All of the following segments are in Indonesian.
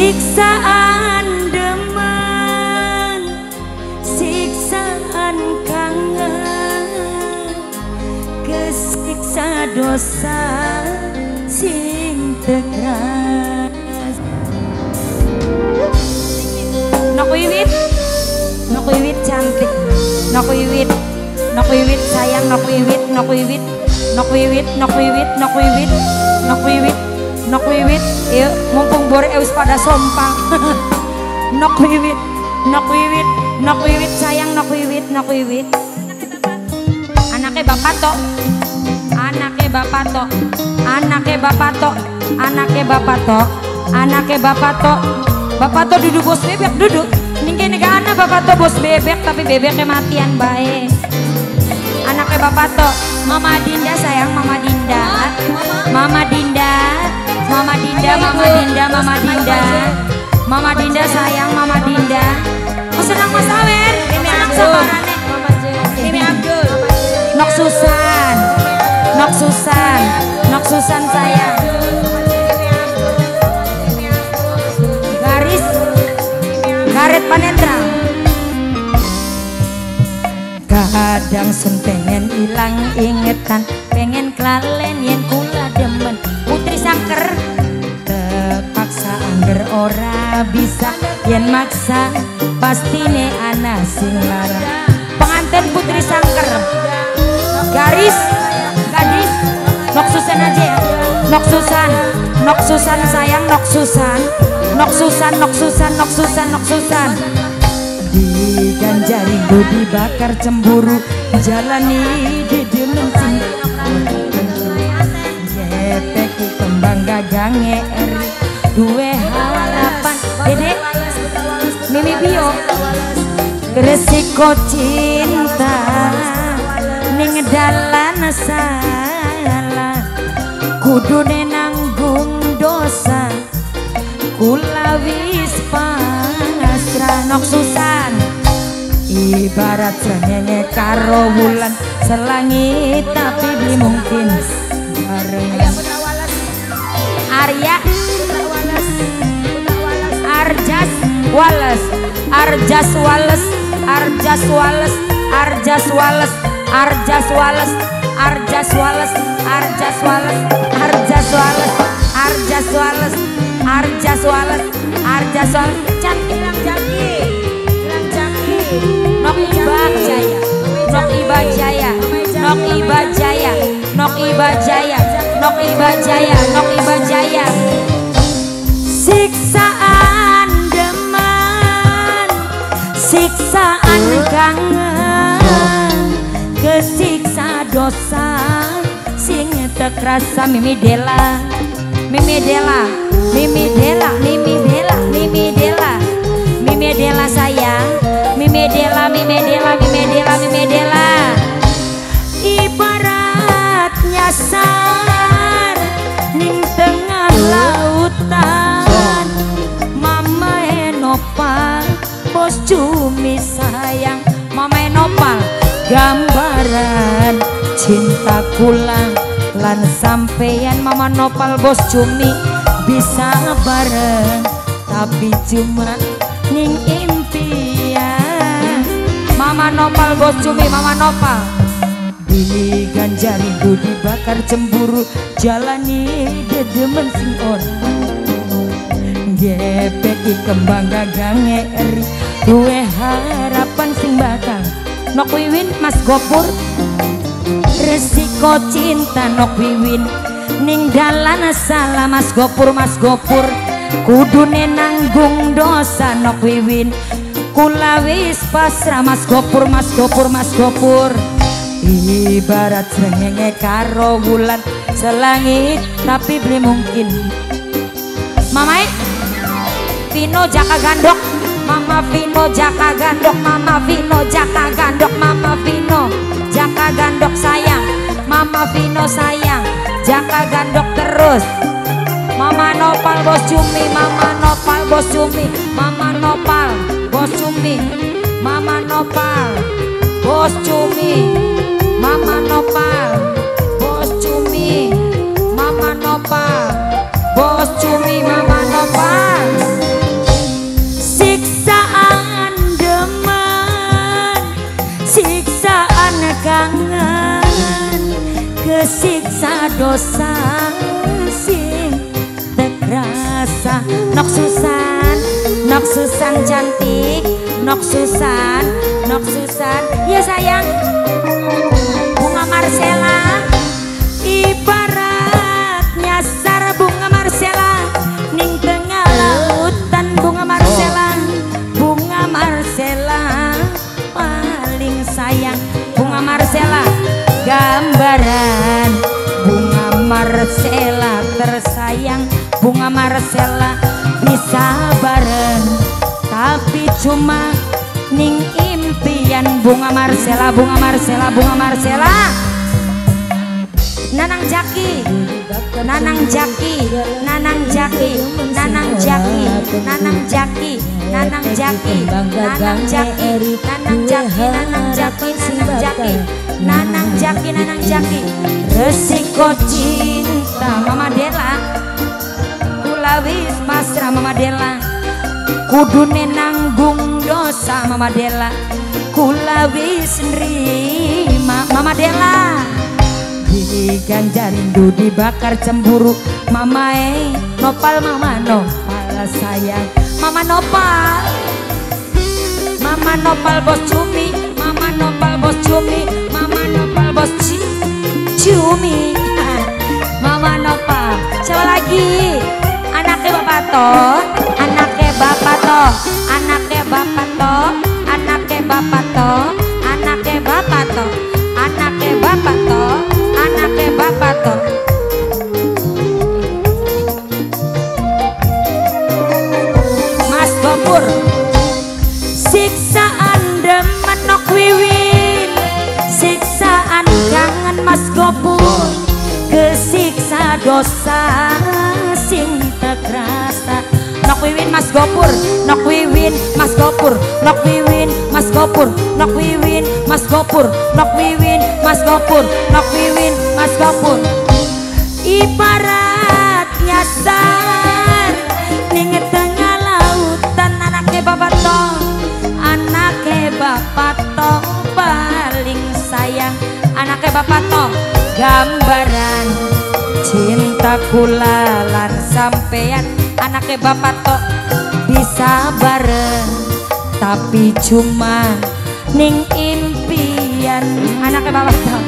siksaan demen, siksaan kangen, kesiksa dosa sing tegas. Nok Wiwit, Nok Wiwit cantik, Nok Wiwit, Nok Wiwit sayang, Nok Wiwit, Nok Wiwit, Nok Wiwit, Nok Wiwit, Nok Wiwit, Nok Wiwit, Nok Wiwit, yuk mumpung bore wis pada sompang. Nok Wiwit, Nok Wiwit, Nok Wiwit sayang, Nok Wiwit, Nok Wiwit. Anaknya bapak tok, anaknya bapak tok, anaknya bapak tok, anaknya bapak tok, anaknya bapak tok. Bapak tok duduk bos bebek duduk. Ningke nega anak bapak tok bos bebek tapi bebeknya matian baik. Anaknya bapak tok, Mama Dinda sayang, Mama Dinda, Mama Dinda, Mama Dinda, Mama Dinda, Mama Dinda, Mama Dinda sayang, Mama Dinda. Oh senang Mas Awer, senang sabarane. Ini Abdul, Nok Susan, Nok Susan, Nok Susan sayang. Garis, Garet Panendra. Kadang sun pengen ilang ingetan, pengen kelalen yang kula demen. Putri Sangker terpaksa angger ora bisa, yen maksa pastine ana sing larang. Pengantin Putri Sangker, garis, gadis, Nok Susan aja ya. Nok Susan, Nok Susan sayang, Nok Susan, Nok Susan, Nok Susan, Nok Susan, Nok Susan. Diganjari dibakar cemburu, jalani didemen sing gepeki kembang gagang eri duwe harapan. Dedek Mimi Bio resiko cinta ning dalan salah, kudune nanggung dosa, kula wis pasrah. Nok Susan ibarat srengenge karo wulan selangit tapi belum mungkin bareng. Arya Arjas Wallace, Arjas Wallace, Arjas Wallace, Arjas Wallace, Arjas Wallace, Arjas Wallace, Arjas Wallace, Arjas Wallace, Arjas Wallace, Arjas Wallace, Arjas Wallace. Cantik Ilang Jaki, Ilang Jaki. Nok Iba Jaya, Nok Iba Jaya, Nok Iba Jaya, Nok Iba Jaya, Nok Iba Jaya, Nok Iba Jaya. Siksaan demen, siksaan kangen, kesiksa dosa sing tekrasa. Mimi Dela, Mimi Dela, Mimi Dela, Mimi Dela, Mimi Dela, Mimi Dela sayang, Mimi Dela, Mimi Dela, Mimi Dela, Mimi Dela. Ibarat nyasar ning tengah lautan, Mama Enopal bos cumi sayang, Mama Enopal gambaran cinta kula lan sampeyan. Mama Nopal bos cumi bisa bareng tapi cuma ning impian. Mama Nopal bos cumi, Mama Nopal diganjari dibakar cemburu, jalani dedemen sing on gepeki kembang gagang eri duwe harapan sing bakal. Nok Wiwin Mas Gopur resiko cinta. Nok Wiwin ning dalan salah, Mas Gopur, Mas Gopur kudune nanggung dosa. Nok Wiwin kula wis pasrah, Mas Gopur, Mas Gopur, Mas Gopur. Ibarat srengenge karo wulan selangit tapi belum mungkin. Mamae Vino Jaka Gandok, Mama Vino Jaka Gandok, Mama Vino Jaka Gandok, Mama Vino Jaka Gandok sayang, Mama Vino sayang, Jaka Gandok terus. Mama Nopal bos cumi, Mama Nopal bos cumi, Mama Nopal bos cumi, Mama Nopal bos cumi, Mama Nopal bos cumi, Mama Nopal bos cumi, Mama Nopal. siksaan kangen kesiksa dosa sing terasa. Nok Susan cantik, Nok Susan ya sayang. Bunga Marcella ibarat nyasar bunga Marcella ning tengah lautan. Bunga Marcella paling sayang. Bunga Marcella gambaran bunga Marcella tersayang. Bunga Marcella bisa bareng tapi cuma ning impian. Bunga Marcella Nanang Jaki resiko cinta Mama Della kulawis pasrah Mama Della kudune nanggung dosa Mama Della kulawis nerima Mama Della. Diganjar rindu dibakar cemburu Mama nopal sayang. Mama nopal bos cumi. Mama nopal bos cumi. Mama nopal siapa lagi? Anaknya bapak toh. Mas Gopur siksaan demen Nok Wiwin, siksaan kangen Mas Gopur kesiksa dosa sing terasa. Nok Wiwin Mas Gopur ibarat nyasar ning tengah lautan. Anake bapak toh paling sayang. Anake bapak toh gambaran cinta kulalan sampean. Anake bapak toh bisa bareng tapi cuma ning impian. Anake bapak toh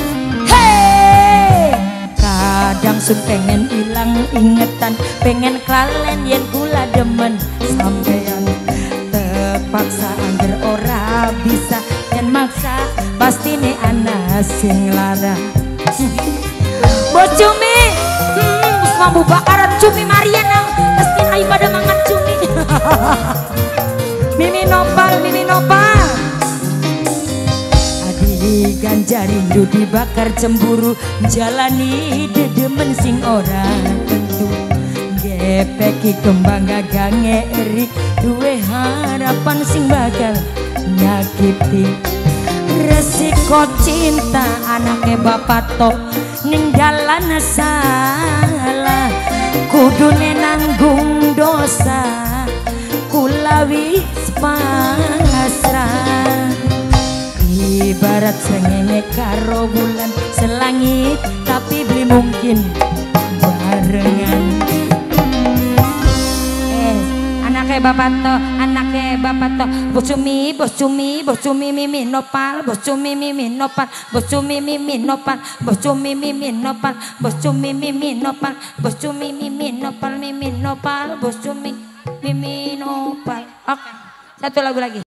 kadang sun pengen hilang ingetan, pengen kelalen yen kula demen sampean. Terpaksa angger ora bisa yen maksa pasti nih anak sing lara. Bos Cumi wis mambu bakaran cumi Mariana pasti ayo pada mangan cumi. Mimi nopal ganjar rindu dibakar cemburu jalani dedemen sing ora tentu. Gepeki kembang gagang ngeri duwe harapan sing bakal nyakiti. Resiko cinta anake bapak tok ninggalan salah kudune nanggung dosa kulawis pasrah. Ibarat srengenge karo bulan selangit tapi beli mungkin barengan. Anake bapak to bos cumi mimi nopal bos cumi mimi nopal bos cumi mimi nopal bos cumi mimi nopal bos cumi mimi nopal bos cumi mimi nopal mimi nopal bos cumi mimi nopal. Oke, satu lagu lagi.